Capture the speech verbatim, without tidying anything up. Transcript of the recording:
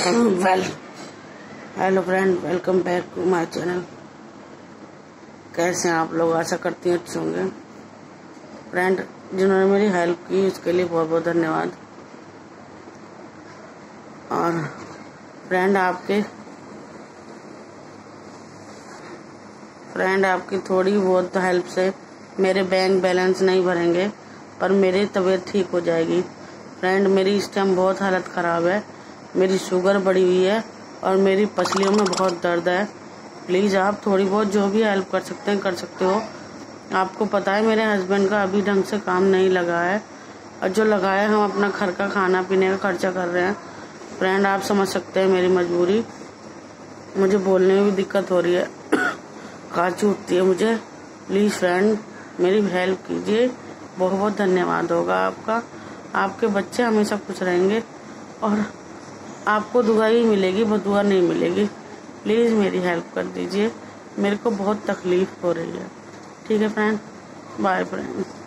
Well hello friend, welcome back to my channel. कैसे हैं आप लोग? आशा करती हैं अच्छे होंगे। फ्रेंड, जिन्होंने मेरी हेल्प की उसके लिए बहुत बहुत धन्यवाद। और फ्रेंड आपके फ्रेंड आपकी थोड़ी बहुत हेल्प से मेरे बैंक बैलेंस नहीं भरेंगे, पर मेरी तबीयत ठीक हो जाएगी। फ्रेंड, मेरी इस टाइम बहुत हालत ख़राब है। मेरी शुगर बढ़ी हुई है और मेरी पसलियों में बहुत दर्द है। प्लीज़ आप थोड़ी बहुत जो भी हेल्प कर सकते हैं कर सकते हो। आपको पता है मेरे हस्बैंड का अभी ढंग से काम नहीं लगा है, और जो लगा है हम अपना घर का खाना पीने का खर्चा कर रहे हैं। फ्रेंड, आप समझ सकते हैं मेरी मजबूरी। मुझे बोलने में भी दिक्कत हो रही है, खांसी उठती है मुझे। प्लीज़ फ्रेंड, मेरी हेल्प कीजिए। बहुत बहुत धन्यवाद होगा आपका। आपके बच्चे हमेशा खुश रहेंगे और आपको दुआ ही मिलेगी, बदुआ नहीं मिलेगी। प्लीज़ मेरी हेल्प कर दीजिए, मेरे को बहुत तकलीफ़ हो रही है। ठीक है फ्रेंड, बाय फ्रेंड।